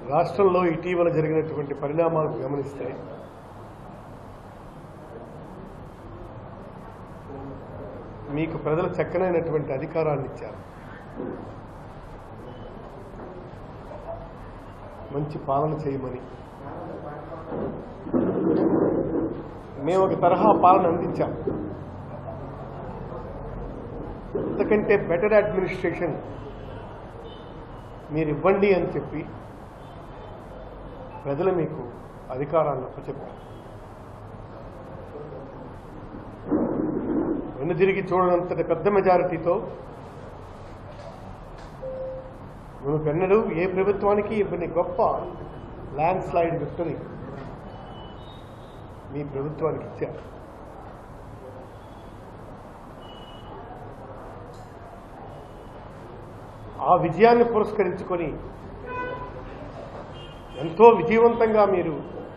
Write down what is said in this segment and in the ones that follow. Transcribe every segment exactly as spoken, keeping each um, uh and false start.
రాష్ట్రంలో ఇటీవల జరిగినటువంటి పరిణామాలను గమనిస్తే మీకు ప్రజలు చక్కనైనటువంటి అధికారాన్ని ఇచ్చారు. మంచి పాలన చేయమని మేము ఒక తరహా పాలన అందించాం. అంతకంటే బెటర్ అడ్మినిస్ట్రేషన్ మీరు ఇవ్వండి అని చెప్పి ప్రజలు మీకు అధికారాన్ని అప్పచెప్పారు. వెనుదిరిగి చూడనంతటి పెద్ద మెజారిటీతో మేము పెన్నడు ఏ ప్రభుత్వానికి ఇవ్వని గొప్ప ల్యాండ్ స్లైడ్ విక్టరీ మీ ప్రభుత్వానికి ఇచ్చారు. ఆ విజయాన్ని పురస్కరించుకొని ఎంతో విజయవంతంగా మీరు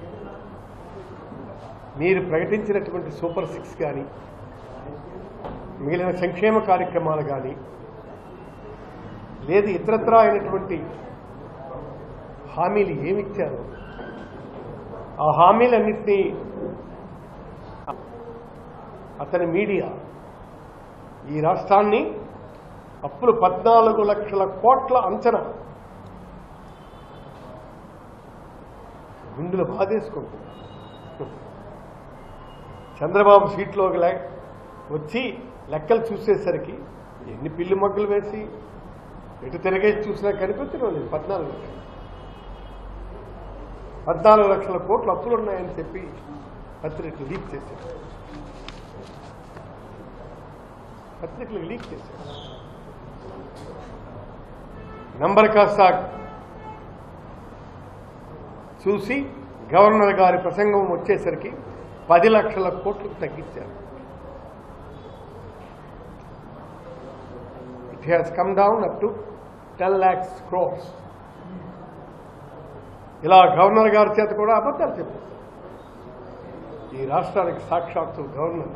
మీరు ప్రకటించినటువంటి సూపర్ సిక్స్ కానీ మిగిలిన సంక్షేమ కార్యక్రమాలు కానీ లేదు ఇతరత్రా అయినటువంటి హామీలు ఏమిచ్చారో ఆ హామీలన్నింటినీ అతని మీడియా ఈ రాష్ట్రాన్ని అప్పులు పద్నాలుగు లక్షల కోట్ల అంచనా గుండెలు బాధేసుకుంటుంది. చంద్రబాబు సీట్లోకి వచ్చి లెక్కలు చూసేసరికి ఎన్ని పిల్లి మొగ్గలు వేసి ఎటు తిరగేసి చూసినా కనిపించడం లేదు. పద్నాలుగు లక్షలు పద్నాలుగు లక్షల కోట్ల అప్పులు ఉన్నాయని చెప్పి పత్రికలు లీక్ చేశారు. పత్రికలు లీక్ చేశారు. నంబర్ కాస్త చూసి గవర్నర్ గారి ప్రసంగం వచ్చేసరికి పది లక్షల కోట్లకు తగ్గించారు. It has come down up to ten lakhs crores. ఇలా గవర్నర్ గారి చేత కూడా అబద్ధాలు చెప్పారు. ఈ రాష్ట్రానికి సాక్షాత్తు గవర్నర్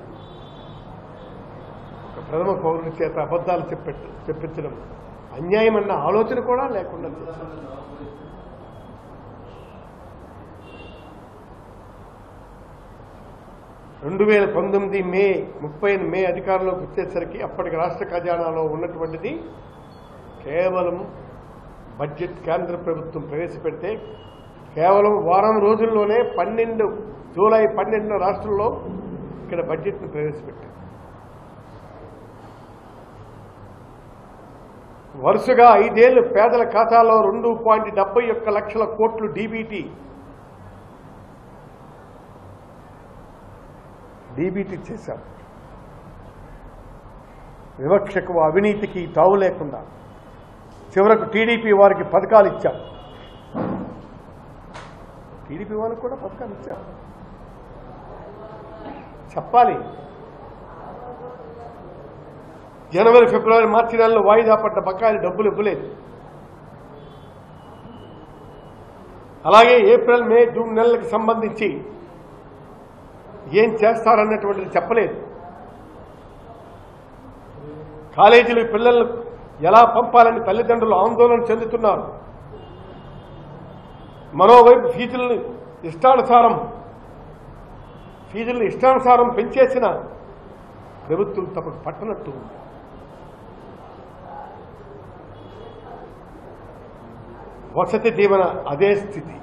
ఒక ప్రథమ పౌరుడి చేత అబద్ధాలు చెప్పి చెప్పించడం అన్యాయం అన్న ఆలోచన కూడా లేకుండా చేశారు. రెండు వేల పంతొమ్మిది మే ముప్పై మే అధికారంలోకి వచ్చేసరికి అప్పటికి రాష్ట్ర ఖజానాలో ఉన్నటువంటిది కేవలం బడ్జెట్ కేంద్ర ప్రభుత్వం ప్రవేశపెడితే కేవలం వారం రోజుల్లోనే పన్నెండు జూలై పన్నెండున రాష్ట్రంలో ఇక్కడ బడ్జెట్ను ప్రవేశపెట్టారు. వరుసగా ఐదేళ్లు పేదల ఖాతాలో రెండు పాయింట్ డెబ్బై ఒక్క లక్షల కోట్లు డీబీటీ డీబీటీ చేశారు. వివక్షకు అవినీతికి తావు లేకుండా చివరకు టీడీపీ వారికి పథకాలు ఇచ్చారు. టీడీపీ వాళ్ళకి కూడా పథకాలు ఇచ్చారు. చెప్పాలి, జనవరి ఫిబ్రవరి మార్చి నెలలో వాయిదా పడ్డ బకాయిలు డబ్బులు ఇవ్వలేదు. అలాగే ఏప్రిల్ మే జూన్ నెలలకు సంబంధించి ఏం చేస్తారన్నటువంటిది చెప్పలేదు. కాలేజీలు పిల్లలను ఎలా పంపాలని తల్లిదండ్రులు ఆందోళన చెందుతున్నారు. మరోవైపు ఫీజులను ఇష్టానుసారం ఫీజులను ఇష్టానుసారం పెంచేసిన ప్రభుత్వం తమకు పట్టనట్టు ఉంది. వసతి దీవెన అదే స్థితి.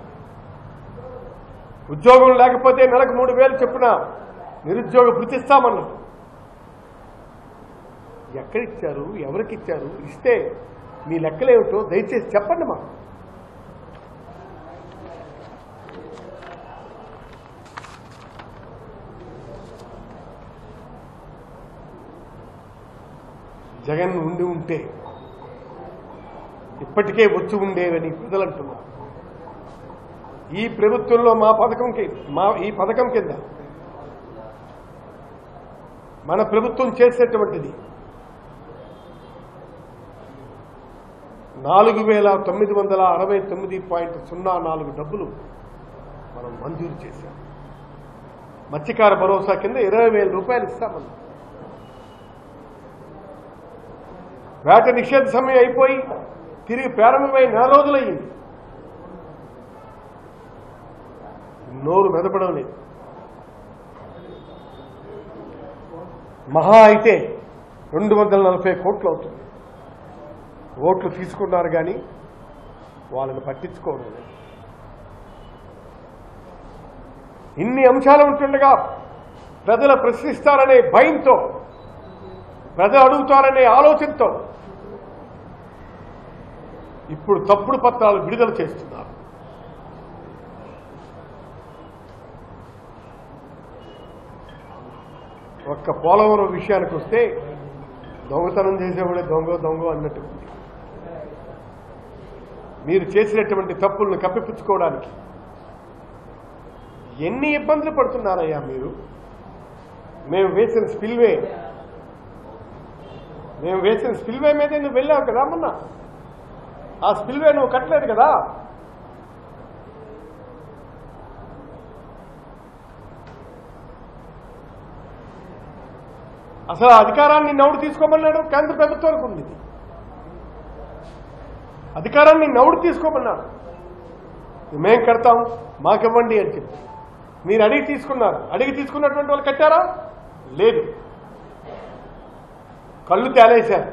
ఉద్యోగం లేకపోతే నెలకు మూడు వేలు చొప్పున నిరుద్యోగ భృతిస్తామన్నారు. ఎక్కడిచ్చారు, ఎవరికిచ్చారు, ఇస్తే మీ లెక్కలేమిటో దయచేసి చెప్పండి. మా జగన్ ఉండి ఉంటే ఇప్పటికే వచ్చి ఉండేవని ప్రజలు అంటున్నారు. ఈ ప్రభుత్వంలో మా పథకం మా ఈ పథకం కింద మన ప్రభుత్వం చేసేటువంటిది నాలుగు వేల తొమ్మిది వందల అరవై తొమ్మిది పాయింట్ సున్నా నాలుగు డబ్బులు మనం మంజూరు చేశాం. మత్స్యకార భరోసా కింద ఇరవై వేల రూపాయలు ఇస్తామన్నా. వేట నిషేధ సమయం అయిపోయి తిరిగి ప్రారంభమై నెల రోజులయ్యింది. నోరు మెదపడం లేదు. మహా అయితే రెండు వందల నలభై కోట్లు అవుతుంది. ఓట్లు తీసుకున్నారు కానీ వాళ్ళని పట్టించుకోవడం లేదు. ఇన్ని అంశాలు ఉంటుండగా ప్రజలు ప్రశ్నిస్తారనే భయంతో, ప్రజలు అడుగుతారనే ఆలోచనతో ఇప్పుడు తప్పుడు పత్రాలు విడుదల చేస్తున్నారు. ఒక్క పోలవరం విషయానికి వస్తే దొంగతనం చేసేవాడే దొంగ దొంగ అన్నట్టు మీరు చేసినటువంటి తప్పులను కప్పిపుచ్చుకోవడానికి ఎన్ని ఇబ్బందులు పడుతున్నారయ్యా మీరు. మేము వేసిన స్పిల్వే మేము వేసిన స్పిల్వే మీద నువ్వు వెళ్ళావు కదా మొన్న. ఆ స్పిల్వే నువ్వు కట్టలేదు కదా. అసలు అధికారాన్ని నౌడు తీసుకోమన్నాడు కేంద్ర ప్రభుత్వానికి ఉంది. అధికారాన్ని నౌడు తీసుకోమన్నాడు. మేం కడతాం మాకివ్వండి అని చెప్పి మీరు అడిగి తీసుకున్నారు. అడిగి తీసుకున్నటువంటి వాళ్ళు కట్టారా? లేదు. కళ్ళు తేలేశారు.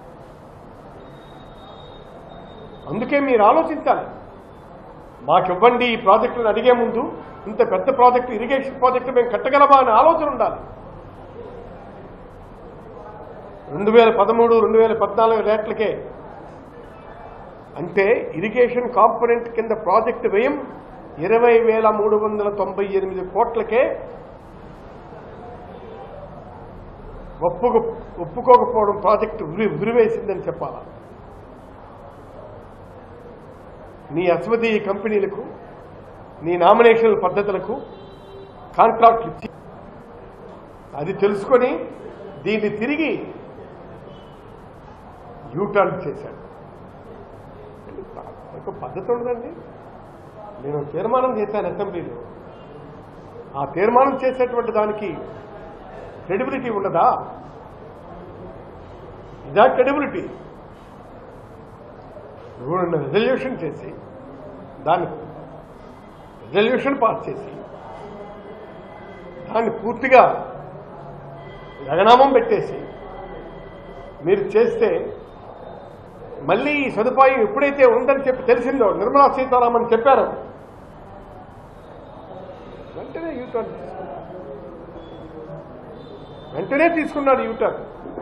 అందుకే మీరు ఆలోచించాలి. మాకివ్వండి ఈ ప్రాజెక్టులను అడిగే ముందు ఇంత పెద్ద ప్రాజెక్టు, ఇరిగేషన్ ప్రాజెక్టు మేము కట్టగలమా అనే ఆలోచన ఉండాలి. రెండు వేల పదమూడు రెండు వేల పద్నాలుగు రేట్లకే అంటే ఇరిగేషన్ కాంపోనెంట్ కింద ప్రాజెక్టు వ్యయం ఇరవై వేల మూడు వందల తొంభై ఎనిమిది కోట్లకే ఒప్పుకు ఒప్పుకోకపోవడం ప్రాజెక్టు ఉరివేసిందని చెప్పాలా. నీ అస్వదీయ కంపెనీలకు, నీ నామినేషన్ పద్ధతులకు కాంట్రాక్ట్లు ఇచ్చి అది తెలుసుకొని దీన్ని తిరిగి యూటర్న్ చేశాడు. ఒక పద్ధతి ఉండదండి. నేను తీర్మానం చేశాను అసెంబ్లీలో. ఆ తీర్మానం చేసేటువంటి దానికి క్రెడిబిలిటీ ఉండదా? ఇదా క్రెడిబిలిటీ? నువ్వు రెజల్యూషన్ చేసి దాన్ని రెజల్యూషన్ పాస్ చేసి దాన్ని పూర్తిగా రగనామం పెట్టేసి మీరు చేస్తే మళ్ళీ ఈ సదుపాయం ఎప్పుడైతే ఉందని చెప్పి తెలిసిందో, నిర్మలా సీతారామన్ చెప్పారు, వెంటనే యూటర్న్ తీసుకున్నాడు. వెంటనే తీసుకున్నాడు U turn.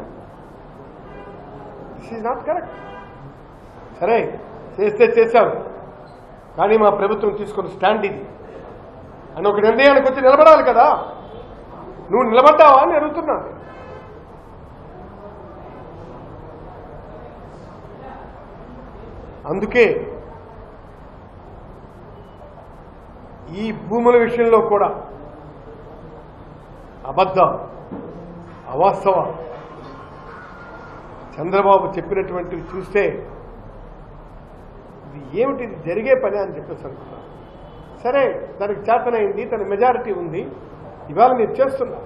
This is not correct. సరే చేస్తే చేశారు, కానీ మా ప్రభుత్వం తీసుకున్న స్టాండ్ ఇది అని ఒక నిర్ణయానికి వచ్చి నిలబడాలి కదా. నువ్వు నిలబడ్డావా అని అడుగుతున్నాను. అందుకే ఈ భూముల విషయంలో కూడా అబద్ధం, అవాస్తవం చంద్రబాబు చెప్పినటువంటివి చూస్తే ఇది ఏమిటి, ఇది జరిగే పని అని చెప్పేసి అనుకున్నాను. సరే, దానికి చేతనైంది, తన మెజారిటీ ఉంది, ఇవాళ మీరు చేస్తున్నారు.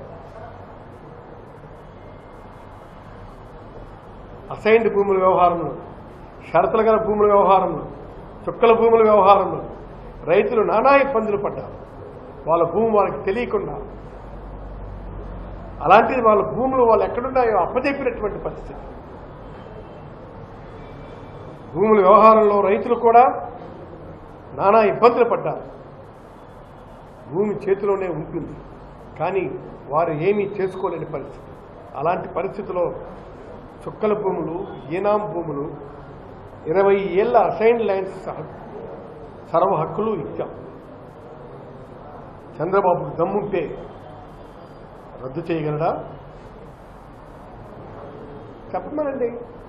అసైన్డ్ భూముల వ్యవహారంలో, షరతులు గల భూముల వ్యవహారంలో, చుక్కల భూముల వ్యవహారంలో రైతులు నానా ఇబ్బందులు పడ్డారు. వాళ్ళ భూమి వాళ్ళకి తెలియకుండా, అలాంటిది వాళ్ళ భూములు వాళ్ళు ఎక్కడున్నాయో అప్పచెప్పినటువంటి పరిస్థితి. భూముల వ్యవహారంలో రైతులు కూడా నానా ఇబ్బందులు పడ్డారు. భూమి చేతిలోనే ఉంటుంది, కానీ వారు ఏమీ చేసుకోలేని పరిస్థితి. అలాంటి పరిస్థితిలో చుక్కల భూములు, ఈనాం భూములు, ఇరవై ఏళ్ల అసైన్ ల్యాండ్స్ సర్వ హక్కులు ఇచ్చాం. చంద్రబాబుకు దమ్ముంటే రద్దు చేయగలడా? చెప్పమనండి.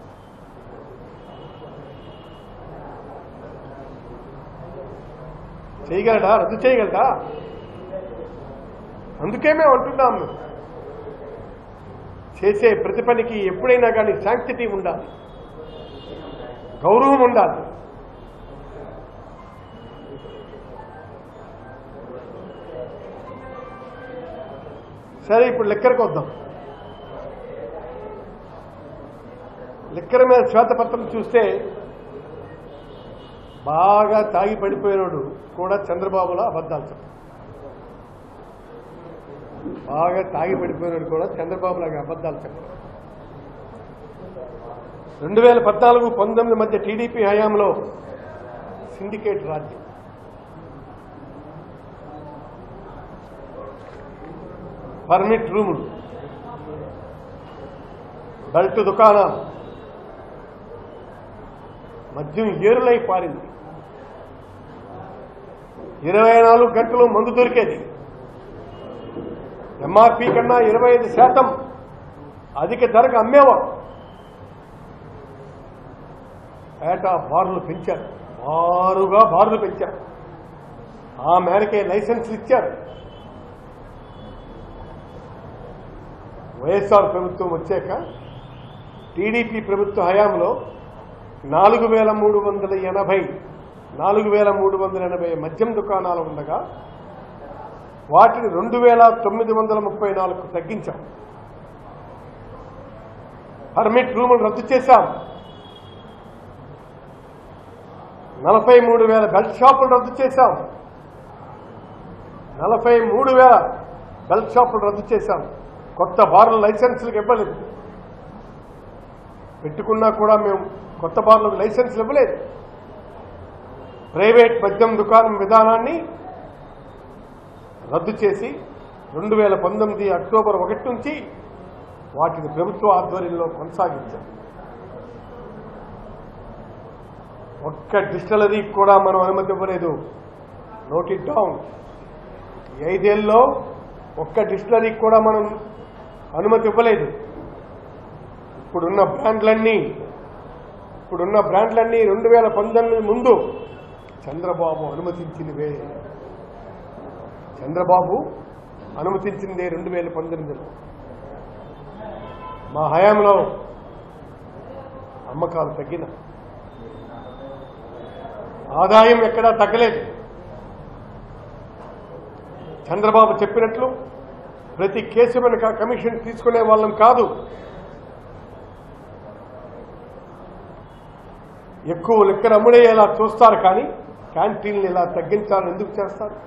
చేయగలడా? రద్దు చేయగలడా? అందుకే మేము అంటున్నాము, చేసే ప్రతి పనికి ఎప్పుడైనా కానీ శాంక్టిటీ ఉండాలి, గౌరవం ఉండాలి. సరే, ఇప్పుడు లిక్కర్కి వద్దాం. లిక్కర్ మీద శ్వేతపత్రం చూస్తే బాగా తాగి పడిపోయినాడు కూడా చంద్రబాబులా అబద్ధాలు చెప్పారు. బాగా తాగి పడిపోయినాడు కూడా చంద్రబాబు లాగా అబద్ధాలు చెప్పారు. రెండు వేల పద్నాలుగు పంతొమ్మిది మధ్య టీడీపీ హయాంలో సిండికేట్ రాజ్యం, పర్మిట్ రూములు, బెల్ట్ దుకాణాలు, మద్యం ఏరులై పారింది. ఇరవై నాలుగు గంటలు మందు దొరికేది. ఎంఆర్పీ కన్నా ఇరవై ఐదు శాతం అధిక ధరకు అమ్మేవారు. ఏటా బార్లు పెంచారు, బారుగా బార్లు పెంచారు. ఆ మేరకే లైసెన్సులు ఇచ్చారు. వైఎస్ఆర్ ప్రభుత్వం వచ్చాక టీడీపీ ప్రభుత్వ హయాంలో నాలుగు వేల మూడు వందల ఎనభై నాలుగు వేల మూడు వందల ఎనభై మద్యం దుకాణాలు ఉండగా వాటిని రెండు వేల తొమ్మిది వందల ముప్పై నాలుగుకు తగ్గించాం. పర్మిట్ రూములు రద్దు చేశాం. నలభై మూడు వేల బెల్ట్ షాపులు రద్దు చేశాం. నలభై మూడు వేల బెల్ట్ షాపులు రద్దు చేశాం. కొత్త బార్ల లైసెన్సులకు ఇవ్వలేదు. పెట్టుకున్నా కూడా మేము కొత్త బార్లకు లైసెన్సులు ఇవ్వలేదు. ప్రైవేట్ మద్యం దుకాణం విధానాన్ని రద్దు చేసి రెండు వేల పంతొమ్మిది అక్టోబర్ ఒకటి నుంచి వాటిని ప్రభుత్వ ఆధ్వర్యంలో కొనసాగించాం. ఒక్క డిస్టిలరీకి కూడా మనం అనుమతి ఇవ్వలేదు. Note it down. ఈ ఐదేళ్లలో ఒక్క డిస్టిలరీకి కూడా మనం అనుమతి ఇవ్వలేదు. ఇప్పుడున్న బ్రాండ్లన్నీ ఇప్పుడున్న బ్రాండ్లన్నీ రెండు వేల పంతొమ్మిది ముందు చంద్రబాబు అనుమతించినవే. చంద్రబాబు అనుమతించిందే రెండు వేల పంతొమ్మిదిలో. మా హయాంలో అమ్మకాలు తగ్గిన, ఆదాయం ఎక్కడా తగ్గలేదు. చంద్రబాబు చెప్పినట్లు ప్రతి కేసు వెనుక కమిషన్ తీసుకునే వాళ్ళం కాదు. ఎక్కువ లెక్కన అమ్ముడేలా చూస్తారు, కానీ క్యాంటీన్లు ఇలా తగ్గించాలని ఎందుకు చేస్తారు?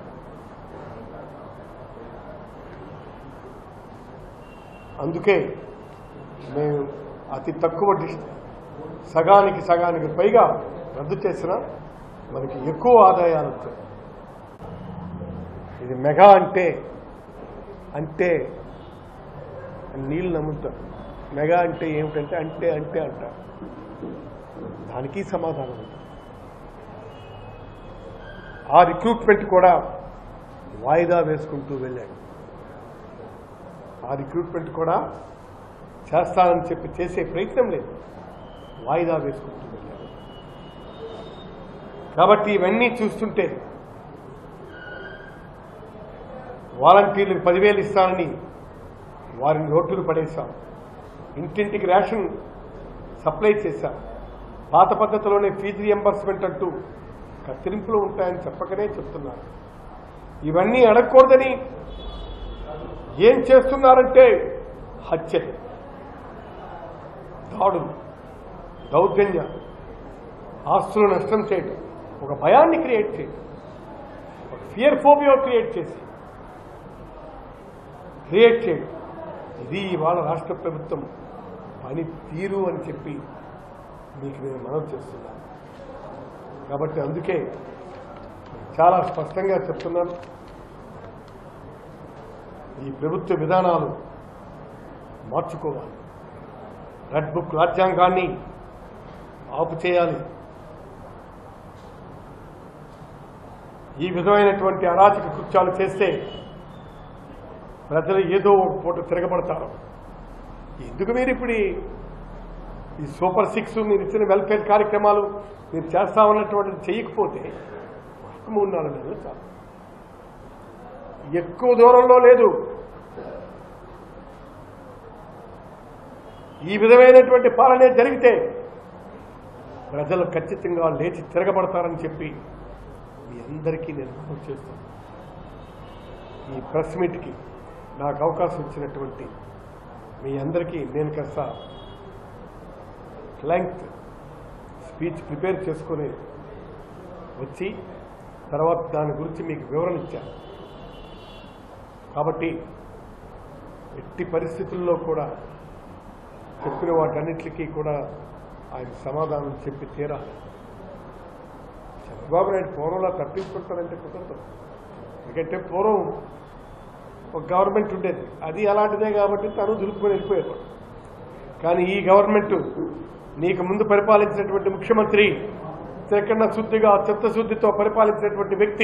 అందుకే మేము అతి తక్కువ డిస్ సగానికి సగానికి పైగా రద్దు చేసినా మనకి ఎక్కువ ఆదాయాలు వచ్చాయి. ఇది మెగా అంటే అంటే నీళ్ళు నమ్ముతారు. మెగా అంటే ఏమిటంటే అంటే అంటే అంటారు. దానికి సమాధానం ఉంది. ఆ రిక్రూట్మెంట్ కూడా వాయిదా వేసుకుంటూ వెళ్ళాడు. ఆ రిక్రూట్మెంట్ కూడా చేస్తానని చెప్పి చేసే ప్రయత్నం లేదు, వాయిదా వేసుకుంటూ వెళ్ళాడు. కాబట్టి ఇవన్నీ చూస్తుంటే వాలంటీర్లకు పదివేలు ఇస్తానని వారిని రోడ్డును పడేశాం. ఇంటింటికి రేషన్ సప్లై చేశాం. పాత పద్ధతిలోనే ఫీజు రియంబర్స్మెంట్ అంటూ కత్తిరింపులు ఉంటాయని చెప్పకనే చెప్తున్నారు. ఇవన్నీ అడగకూడదని ఏం చేస్తున్నారంటే హత్యలు, దాడులు, దౌర్జన్యాలు, ఆస్తులు నష్టం చేయడం, ఒక భయాన్ని క్రియేట్ చేయడం, ఒక ఫియర్ ఫోబియా క్రియేట్ చేసి క్రియేట్ చేయడం. ఇది ఇవాళ రాష్ట్ర ప్రభుత్వం పని తీరు అని చెప్పి మీకు నేను మనవి చేస్తున్నాను. కాబట్టి అందుకే చాలా స్పష్టంగా చెప్తున్నాను, ఈ ప్రభుత్వ విధానాలు మార్చుకోవాలి. రెడ్ బుక్ రాజ్యాంగాన్ని ఆపు చేయాలి. ఈ విధమైనటువంటి అరాచక కృత్యాలు చేస్తే ప్రజలు ఏదో ఒక పూట తిరగబడతారు. ఎందుకు మీరు ఇప్పుడు ఈ సూపర్ సిక్స్ మీరు ఇచ్చిన వెల్ఫేర్ కార్యక్రమాలు మీరు చేస్తామన్నటువంటిది చేయకపోతే మూడు నాలుగు నెలలు చాలు. ఎక్కువ దూరంలో లేదు. ఈ విధమైనటువంటి పాలనే జరిగితే ప్రజలు ఖచ్చితంగా లేచి తిరగబడతారని చెప్పి మీ అందరికీ నేను మనవి చేస్తాను. ఈ ప్రెస్ మీట్కి నాకు అవకాశం ఇచ్చినటువంటి మీ అందరికీ నేను కాస్త లెంగ్త్ స్పీచ్ ప్రిపేర్ చేసుకుని వచ్చి తర్వాత దాని గురించి మీకు వివరణ ఇచ్చాను. కాబట్టి ఎట్టి పరిస్థితుల్లో కూడా చెప్పిన వాటన్నిటికీ కూడా ఆయన సమాధానం చెప్పి తీరాలి. చంద్రబాబు నాయుడు పూర్వంలో తప్పించుకుంటారంటే కుదరదు. ఎందుకంటే పూర్వం ఒక గవర్నమెంట్ ఉండేది, అది అలాంటిదే కాబట్టి తను దులుపుకొని వెళ్ళిపోయారు. కానీ ఈ గవర్నమెంట్ నీకు ముందు పరిపాలించినటువంటి ముఖ్యమంత్రి త్రికరణ శుద్ధిగా చిత్తశుద్ధితో పరిపాలించినటువంటి వ్యక్తి,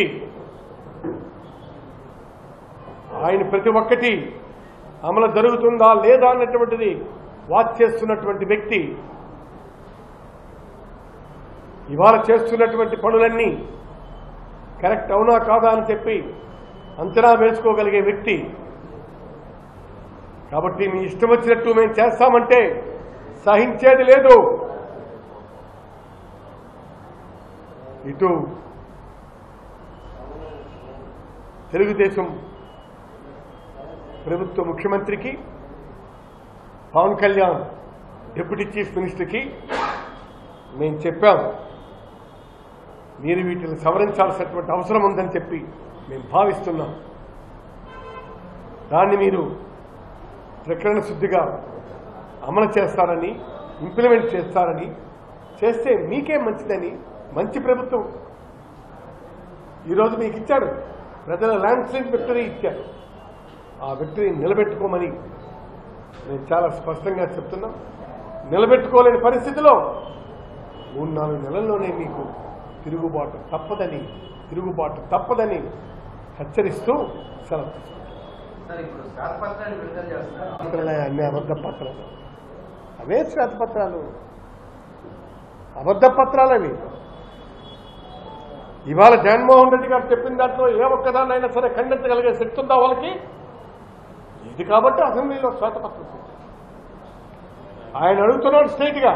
ఆయన ప్రతి ఒక్కటి అమలు జరుగుతుందా లేదా అన్నటువంటిది వాచ్ చేస్తున్నటువంటి వ్యక్తి, ఇవాళ చేస్తున్నటువంటి పనులన్నీ కరెక్ట్ అవునా కాదా అని చెప్పి అంచనా వేసుకోగలిగే వ్యక్తి. కాబట్టి మీ ఇష్టం వచ్చినట్టు మేము చేస్తామంటే సహించేది లేదు. ఇటు తెలుగుదేశం ప్రభుత్వ ముఖ్యమంత్రికి, పవన్ కళ్యాణ్ డిప్యూటీ చీఫ్ మినిస్టర్కి మేము చెప్పాం, మీరు వీటిని సవరించాల్సినటువంటి అవసరం ఉందని చెప్పి మేము భావిస్తున్నాం. దాన్ని మీరు త్రికరణ శుద్ధిగా అమలు చేస్తారని, ఇంప్లిమెంట్ చేస్తారని, చేస్తే మీకే మంచిదని, మంచి ప్రభుత్వం ఈరోజు మీకు ఇచ్చాడు, ప్రజల ల్యాండ్ స్లైడ్ విక్టరీ ఇచ్చాడు. ఆ విక్టరీని నిలబెట్టుకోమని నేను చాలా స్పష్టంగా చెప్తున్నాం. నిలబెట్టుకోలేని పరిస్థితిలో మూడు నాలుగు నెలల్లోనే మీకు తిరుగుబాటు తప్పదని తిరుగుబాటు తప్పదని హెచ్చరిస్తూ సెలవు. అన్ని అబద్ధ పత్రాలు, అవే శ్వేతపత్రాలు, అబద్ధ పత్రాలు అవి. ఇవాళ జగన్మోహన్ రెడ్డి గారు చెప్పిన దాంట్లో ఏ ఒక్కదాన్నైనా సరే ఖండించగలిగే శక్తి ఉందా వాళ్ళకి? ఇది కాబట్టి అసెంబ్లీలో శ్వేతపత్రం ఆయన అడుగుతున్నాడు స్ట్రైట్గా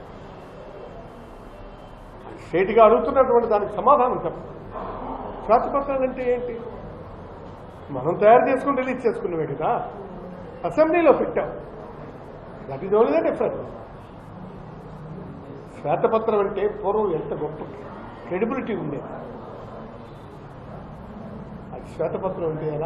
స్ట్రైట్గా అడుగుతున్నటువంటి దానికి సమాధానం చెప్పండి. శ్వేతపత్రాలు అంటే ఏంటి? మనం తయారు చేసుకుని రిలీజ్ చేసుకున్నవే కదా, అసెంబ్లీలో పెట్టాం. That is only the difference. శ్వేతపత్రం అంటే పూర్వం ఎంత గొప్ప క్రెడిబిలిటీ ఉండేది, అది శ్వేతపత్రం అంటే ఎలా?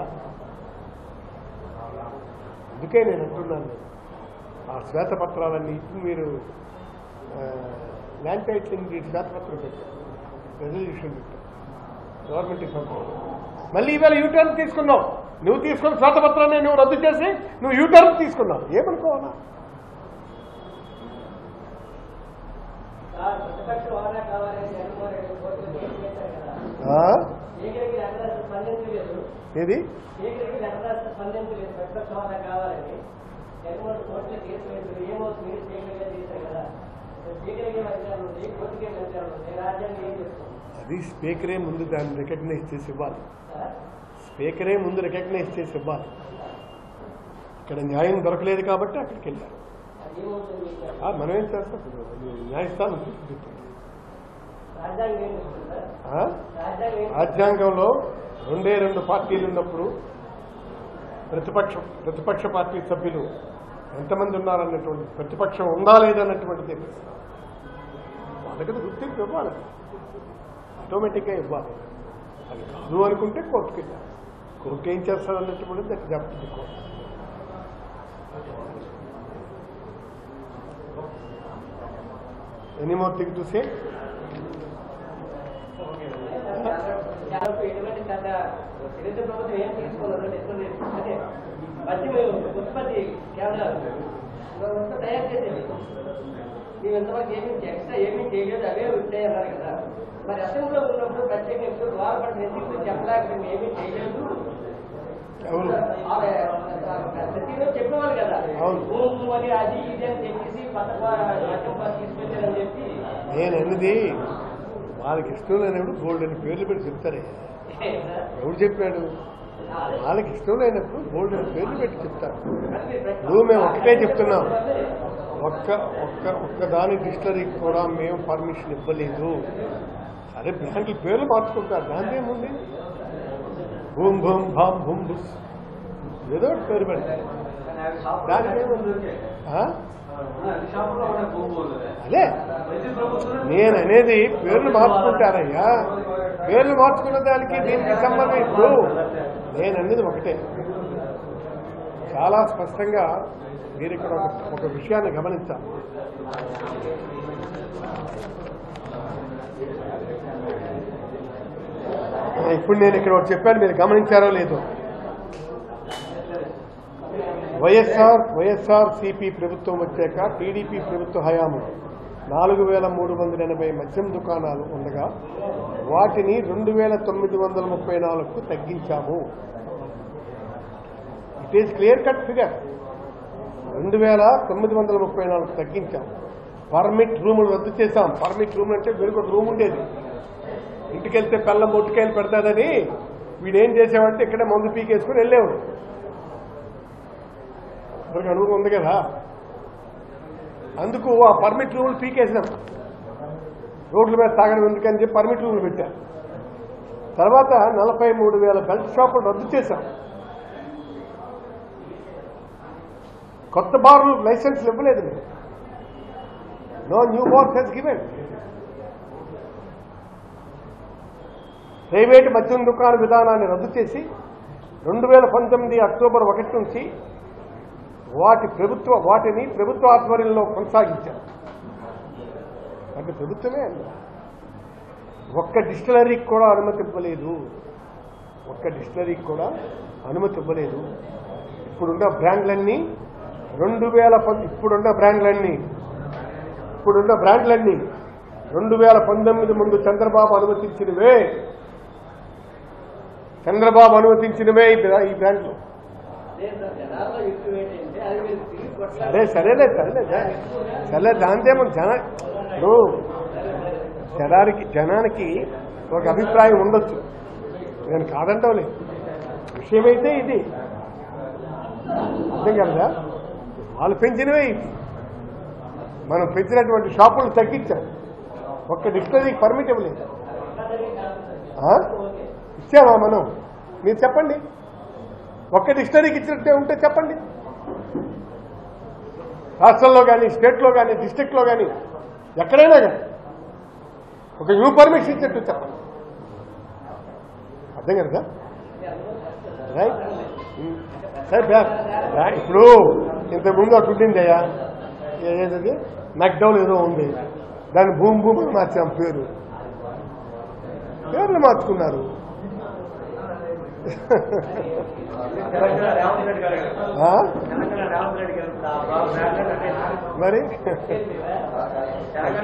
అందుకే నేను అంటున్నాను, ఆ శ్వేతపత్రాలన్నీ ఇప్పుడు మీరు ల్యాండ్ టైటిలింగ్ శ్వేతపత్రం పెట్టారు, రెజల్యూషన్ పెట్టారు, గవర్నమెంట్కి పంపారు. మళ్ళీ ఈవేళ యూటర్న్ తీసుకున్నావు. నువ్వు తీసుకున్న శ్వేతపత్రాన్ని నువ్వు రద్దు చేసి నువ్వు యూటర్న్ తీసుకున్నావు. ఏమనుకోవాలా? ఏది అది స్పీకరే ముందు దాన్ని రికగ్నైజ్ చేసి ఇవ్వాలి. స్పీకరే ముందు రికగ్నైజ్ చేసి ఇవ్వాలి. ఇక్కడ న్యాయం దొరకలేదు కాబట్టి అక్కడికి వెళ్ళారు. మనమేం చేస్తాం? న్యాయస్థానం రాజ్యాంగంలో రెండే రెండు పార్టీలు ఉన్నప్పుడు ప్రతిపక్షం ప్రతిపక్ష పార్టీ సభ్యులు ఎంతమంది ఉన్నారన్నటువంటి, ప్రతిపక్షం ఉందా లేదన్నటువంటిది వాళ్ళకి గుర్తింపు ఇవ్వాలి, ఆటోమేటిక్గా ఇవ్వాలి. అది కాదు అనుకుంటే కోర్టుకి వెళ్ళాలి. కోర్టు ఏం చేస్తారన్నటువంటిది దానికి చెప్తుంది court. Any more thing to say? ఉత్పత్తి కేంద్రాలు తయారు చేసేది మేము ఎంతవరకు ఏమీ ఎక్స్ట్రా ఏమీ చేయలేదు, అవే వచ్చాయన్నారు కదా. మరి అసెంబ్లీలో ఉన్నప్పుడు ప్రత్యేకించి ద్వారపడి ఎందుకు చెప్పలేకపోతే ఏమీ చేయలేదు చెప్పేవాళ్ళు కదా. భూము అని అది ఇది అని చెప్పేసి పథకం తీసుకొచ్చారని చెప్పి నేను అన్నది వాళ్ళకి ఇష్టం లేనప్పుడు బోల్డ్ అని పేర్లు పెట్టి చెప్తారే. ఎవరు చెప్పాడు? వాళ్ళకి ఇష్టం లేనప్పుడు బోల్డ్ అని పేర్లు పెట్టి చెప్తారు. ఇప్పుడు మేము ఒకటే చెప్తున్నాం, ఒక్క ఒక్క ఒక్క దాని డిస్టిలరీకి కూడా మేము పర్మిషన్ ఇవ్వలేదు. సరే బ్రాండ్ల పేర్లు మార్చుకుంటారు, దాని ఏముంది? భూమ్ భూమ్ భామ్ భూమ్ బుస్ ఏదో పేరు పెడతారు, దానికి ఏముంది? అదే నేను అనేది పేర్లు మార్చుకుంటారయ్యా. పేర్లు మార్చుకున్న దానికి దీనికి సంబంధం ఇప్పుడు నేను అనేది ఒకటే, చాలా స్పష్టంగా మీరు ఇక్కడ ఒక ఒక విషయాన్ని గమనించాలి. ఇప్పుడు నేను ఇక్కడ ఒకటి చెప్పాను, మీరు గమనించారో లేదో. వైఎస్ఆర్ వైఎస్ఆర్ సిపి ప్రభుత్వం వచ్చాక టీడీపీ ప్రభుత్వ హయాము నాలుగు వేల మూడు వందల ఎనభై మద్యం దుకాణాలు ఉండగా వాటిని రెండు వేల తొమ్మిది వందల ముప్పై నాలుగుకు తగ్గించాము. It is clear cut figure. రెండు వేల తొమ్మిది వందల ముప్పై నాలుగు తగ్గించాం. పర్మిట్ రూములు రద్దు చేశాం. పర్మిట్ రూమ్ అంటే వీరికి ఒక రూమ్ ఉండేది, ఇంటికెళ్తే పెళ్ళం మొట్టుకాయలు పెడతాడని వీడేం చేసేవాడంటే ఇక్కడే మందు పీకేసుకుని వెళ్ళేవాడు. ఇద్దరికి అనుభవం ఉంది కదా. అందుకు ఆ పర్మిట్ రూములు పీకేసినాం. రోడ్ల మీద తాగడం ఎందుకని చెప్పి పర్మిట్ రూములు పెట్టారు. తర్వాత నలభై మూడు వేల బెల్ట్ షాపులు రద్దు చేశాం. కొత్త బార్లు లైసెన్స్లు ఇవ్వలేదు. మీరు no new bar has given. Private మద్యం దుకాణ విధానాన్ని రద్దు చేసి రెండు వేల పంతొమ్మిది అక్టోబర్ ఒకటి నుంచి వాటి ప్రభుత్వ వాటిని ప్రభుత్వ ఆధ్వర్యంలో కొనసాగించారు. అంటే ప్రభుత్వమే ఒక్క డిస్టిలరీకి కూడా అనుమతి ఇవ్వలేదు. ఒక్క డిస్టిలరీకి కూడా అనుమతి ఇవ్వలేదు. ఇప్పుడున్న బ్రాండ్లన్నీ రెండు వేల ఇప్పుడున్న బ్రాండ్లన్నీ ఇప్పుడున్న బ్రాండ్లన్నీ రెండు వేల పంతొమ్మిది ముందు చంద్రబాబు అనుమతించినవే. చంద్రబాబు అనుమతించినవే ఈ బ్రాండ్లు. సరే సరేలే సరేలే సరే దాంతేమో జన ఇప్పుడు జనానికి జనానికి ఒక అభిప్రాయం ఉండొచ్చు, నేను కాదంటావులే. విషయమైతే ఇది అర్థం కదా. వాళ్ళు పెంచినవే ఇది. మనం పెంచినటువంటి షాపులు తగ్గించాం. ఒక్క డిక్షనరీకి పర్మిట్ ఇవ్వలేదు. ఇచ్చామా మనం? మీరు చెప్పండి. ఒక్క డిక్షనరీకి ఇచ్చినట్టే ఉంటే చెప్పండి. రాష్ట్రంలో కానీ స్టేట్లో కానీ డిస్ట్రిక్ట్లో కానీ ఎక్కడైనా కానీ ఒక న్యూ పర్మిషన్ ఇచ్చినట్టు చెప్పండి. అర్థం కదా. రైట్. సరే బ్యాక్ ఇప్పుడు ఇంతకుముందు ఒకటి ఉండిందయ్యా, ఏదది మెక్డౌన్ ఏదో ఉంది, దాన్ని భూమి భూమి మార్చాం. పేరు పేర్లు మార్చుకున్నారు. మరి